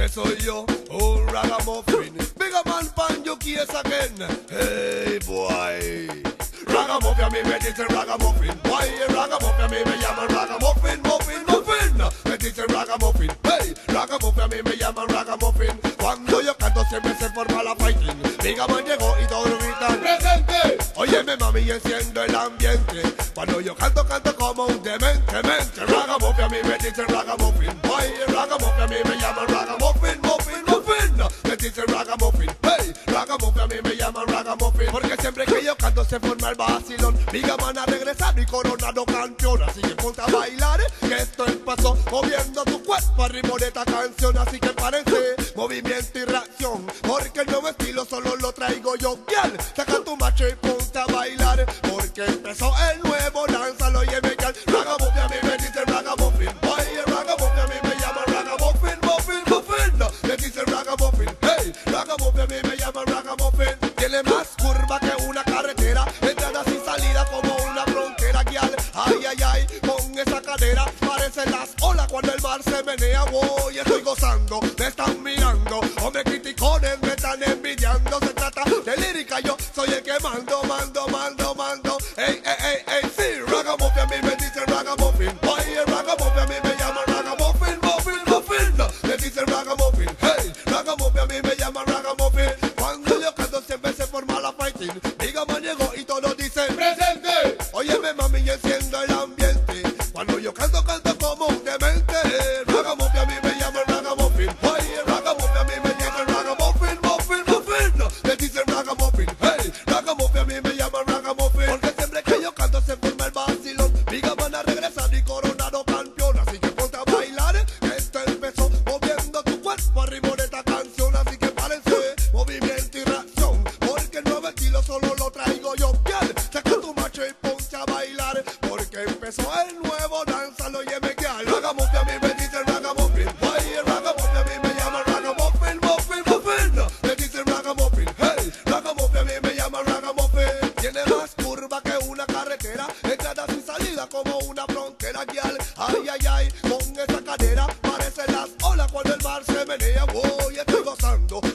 que soy yo, un ragamuffin. Big a man pan you case again. Hey boy. Ragamuffin, a mí me dicen ragamuffin. Why ragamuffin, a mí me llaman ragamuffin, muffin, muffin. Me dicen ragamuffin. Hey, ragamuffin, a mí me llaman ragamuffin. Cuando yo canto siempre se forma la fighting. Big a man llegó y todos gritan ¡presente! Óyeme mami y enciendo el ambiente. Cuando yo canto, canto como un demente, mente. Ragamuffin, a mí me dicen ragamuffin. Why ragamuffin, a mí me llaman ragamuffin, muffin, muffin. Me dicen ragamuffin. Hey, ragamuffin, a mí me llaman ragamuffin. Porque siempre que yo canto se forma el vacilón. Big a man ha regresado y coronado campeón. Así que ponte a bailar, que esto empezó moviendo tu cuerpo al ritmo de esta canción. Así que párense, movimiento y reacción. Porque el nuevo estilo solo lo traigo yo. Girl, saca tu macho y ponte a bailar. Porque empezó el nuevo, lánzalo y me girl. Ragamuffin, a mí me dicen ragamuffin. Oye, ragamuffin, a mí me llaman ragamuffin, muffin, muffin. Me dicen ragamuffin. Hey, ragamuffin, a mí me llaman ragamuffin. Tiene más curva que una carretera, entradas y salida como una frontera, girl. Ay, ay, ay, con esa cadera parecen las olas cuando el mar se menea. Voy, estoy gozando, me están mirando, o me criticones me están envidiando. Se trata de lírica, yo soy el que mando, mando, mando, mando. Ey, ey, ey, ey, sí, ragamuffin, a mí me dicen ragamuffin. Oye, ragamuffin, a mí me llaman ragamuffin, muffin, muffin. Me dicen ragamuffin, hey, ragamuffin, a mí me llaman ragamuffin. Cuando yo canto siempre se forma la fighting. Big a man llegó y todos dicen ¡presente! Óyeme mami y enciendo el ambiente. Cuando yo canto, canto como un demente. Ragamuffin, a mí me llaman ragamuffin. Oye, ragamuffin, a mí me dicen ragamuffin, muffin, muffin. Me dicen ragamuffin, hey, ragamuffin, a mí me llaman ragamuffin. Porque siempre que yo canto se forma el vacilón. Big a man ha regresado y coronado campeón. Así que ponte a bailar, que esto empezó moviendo tu cuerpo al ritmo de esta canción. Así que párense, movimiento y reacción. Porque el nuevo estilo solo lo traigo yo. Girl, saca tu macho y ponte a bailar. Porque empezó el nuevo, lánzalo y me girl. Ragamuffin, a mí me dicen ragamuffin. Oye, ragamuffin, a mí me llaman ragamuffin, muffin, muffin. Me dicen ragamuffin. Hey, ragamuffin, a mí me llaman ragamuffin. Tiene más curva que una carretera, entradas y salida como una frontera, girl. Ay, ay, ay, con esa cadera parecen las olas cuando el mar se menea. Voy, estoy gozando,